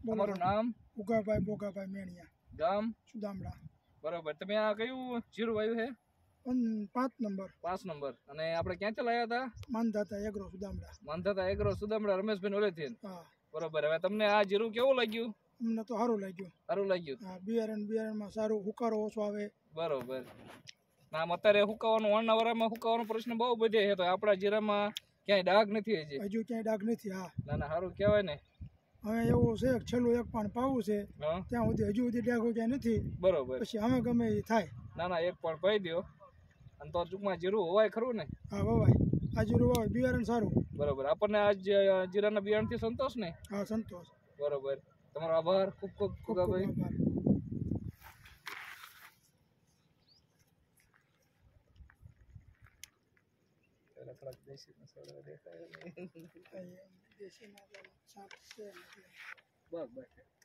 તમારું નામ? ઉગાભાઈ બોગાભાઈ મેણિયા, ગામ? સુદામડા. બરોબર. તમે આ કયું જીરું વાવ્યું છે? 5 નંબર. 5 નંબર. અને આપણે ક્યાંથી લાવ્યા હતા? માંધાતા એગ્રો સુદામડા. માંધાતા એગ્રો સુદામડા, રમેશભાઈ ઓલેથી. હા. બરોબર. હવે તમને આ જીરું કેવું લાગ્યું? અમને તો સારું લાગ્યું. સારું લાગ્યું. હા, બિયારણમાં સારું, હુકારો ઓછો આવે. બરોબર. આમ અત્યારે હુકાવાનું, ઓણના વરામાં હુકાવાનો પ્રશ્ન બહુ બધે છે, તો આપણા જીરામાં ક્યાંય ડાઘ નથી હજી. હજુ ક્યાંય ડાઘ નથી. હા. ના ના, સારું કહેવાય ને. હવે એવું છે છેલ્લું એક પાણ પાવું છે, ત્યાં સુધી હજુ સુધી ડાઘો ક્યાંય નથી. બરોબર. પછી અમે ગમે એ થાય. ના ના, એક પણ પાઈ દો, અને તો ટૂંકમાં જીરું હોવાય ખરું ને? હા, વવાય. આ જીરું વવાય, બિયારણ સારું. બરોબર. આપણને આ જીરાના બિયારણથી સંતોષ ને? હા, સંતોષ. બરોબર. તમારો આભાર. ખૂબ ખૂબ ખુગાભાઈ. આભાર. બસ બસ.